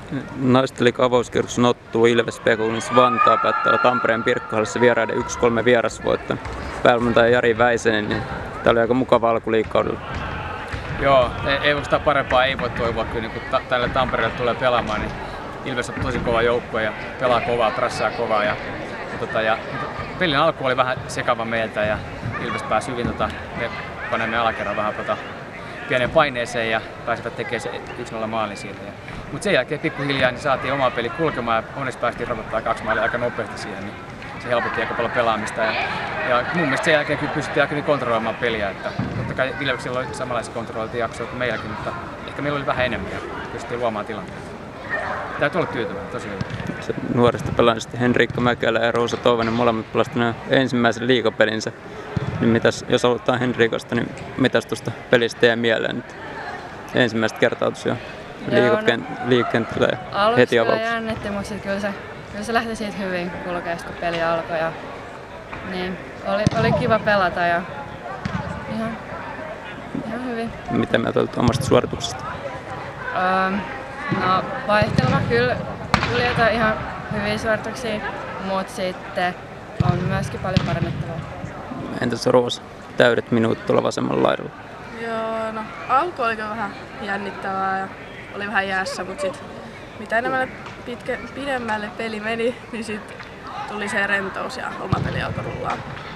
Naisteliigan avauskierroksen ottuu Ilves Pekuunis Vantaa päättää Tampereen Pirkkohallissa vieraiden 1-3 vierasvoitto. Päävalmentaja Jari Väisänen, niin tämä oli aika mukava alku liigakaudella. Joo, ei oikeastaan parempaa ei voi toivoa kyllä, niin kun tälle Tampereelle tulee pelaamaan, niin Ilves on tosi kova joukkue ja pelaa kovaa, trassaa kovaa. Ja pelin alku oli vähän sekava meiltä ja Ilves pääsi hyvin, me panemme alakerran vähän pienen paineeseen ja pääsivät tekemään se 1-0 maalin siitä. Mutta sen jälkeen pikkuhiljaa niin saatiin oma peli kulkemaan ja onneksi päästiin rokottaa 2 maalia aika nopeasti siihen, niin se helpotti aika paljon pelaamista. Ja mun mielestä sen jälkeen kyllä pystyttiin aika kontrolloimaan peliä. Että totta kai Ilveksillä oli samanlaisia kontrollointijaksoja kuin meilläkin, mutta ehkä meillä oli vähän enemmän ja pystyttiin luomaan tilanteita. Täytyy olla tyytyväinen, tosi hyvä. Se nuorista pelaajista Henriikka Mäkelä ja Roosa Toivonen molemmat pelasivat ensimmäisen liigapelinsä. Niin mitäs, jos aloitetaan Henriikasta, niin mitäs tuosta pelistä jäi mieleen nyt? Ensimmäistä kertaa tosiaan liigakentällä ja heti avauksessa. Aluksi jännitti, mutta kyllä se lähti siitä hyvin kulkeesta, kun peli alkoi. Ja, niin, oli kiva pelata ja ihan hyvin. Mitä mieltä olet omasta suorituksesta? No vaihteleva kyllä jotain ihan hyviä suorituksia, mutta sitten on myöskin paljon parannettavaa. Entäs Roosa? Täydet minuutit tuolla vasemmalla laidalla. Joo, no alku oli vähän jännittävää ja oli vähän jäässä, mutta sitten mitä enemmän pidemmälle peli meni, niin sitten tuli se rentous ja oma peli alkoi rullaa.